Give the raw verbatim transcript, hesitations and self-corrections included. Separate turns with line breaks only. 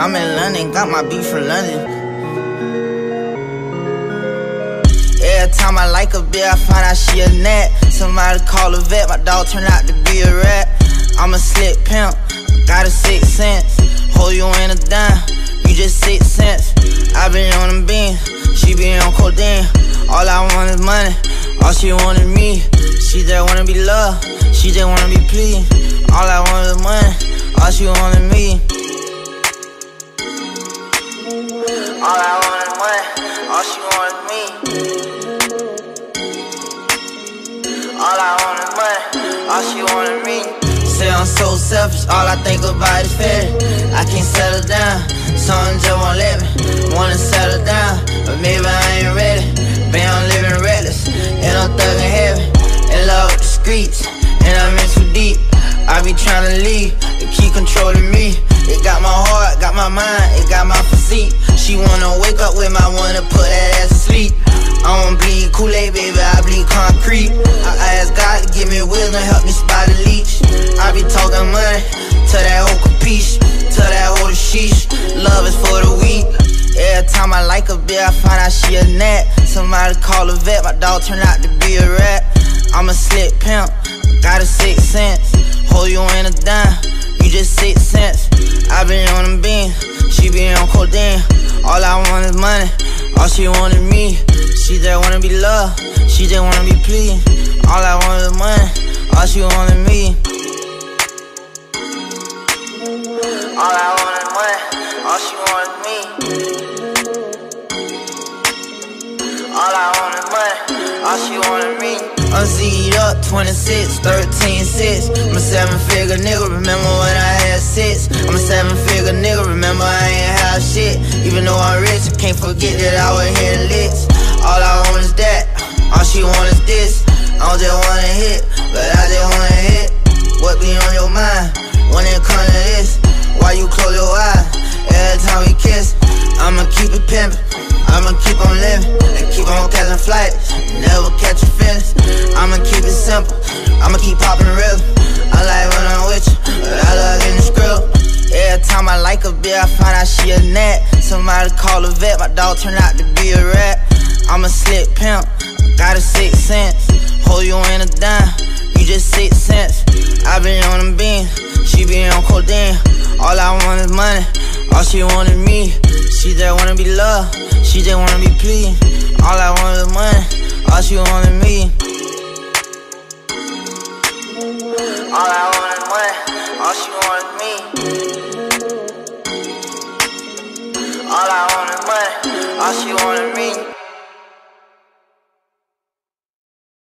I'm in London, got my beat from London. Every time I like a bitch, I find out she a gnat. Somebody call a vet, my dog turned out to be a rat. I'm a slick pimp, got a six cents. Hold you in a dime, you just six cents. I been on them beans, she be on codeine. All I want is money, all she want is me. She just wanna be loved, she just wanna be pleased. All I want is money, all she want is me. All I want is money, all she want is me. All I want is money, all she want is me. Say I'm so selfish, all I think about is fed. I can't settle down, something just won't let me. Wanna settle down, but maybe I ain't ready. Man, I'm living reckless, and I'm thugging heavy. In love with the streets, and I'm in too deep. I be tryna leave, they keep controlling me. It got my heart, got my mind, it got my physique. She wanna wake up with my one to put that ass to sleep. I don't bleed Kool-Aid, baby, I bleed concrete. I ask God to give me wisdom, help me spot a leech. I be talking money, to that whole capiche, to that whole sheesh. Love is for the weak. Every time I like a bitch, I find out she a gnat. Somebody call a vet, my dog turned out to be a rat. I'm a slick pimp, got a six cents. Hold you in a dime, you just six cents. I been on them beans, she be on codeine. All I want is money, all she want is me. She just wanna be loved, she just wanna be pleased. All I want is money, all she want is me. All I want is money, all she want is me. All I want is money, all she want is me. I'm Z'd up, twenty-six, thirteen, six. I'm a seven-figure nigga, remember when I had six. I'm a seven-figure nigga, remember I ain't have shit. Even though I'm rich, I can't forget that I was hitting licks. All I want is that, all she want is this. I don't just wanna hit, but I just wanna hit. What be on your mind when it comes to this? Why you close your eyes every time we kiss? I'ma keep it pimpin', I'ma keep on living, and keep on catching flights, never catch a finish. I'ma keep it simple, I'ma keep popping rhythm. I like when I'm with you, but I love in the script. Every time I like a bitch, I find out she a gnat. Somebody call a vet, my dog turned out to be a rat. I'm a slick pimp, got a six cents. Hold you in a dime, you just six cents. I been on them beans, she be on codeine. All I want is money, all she want is me. She just wanna be loved, she just wanna be pleased. All I want is money, all she want is me. All I want is money, all she want is me. All I want is money, all she want is me.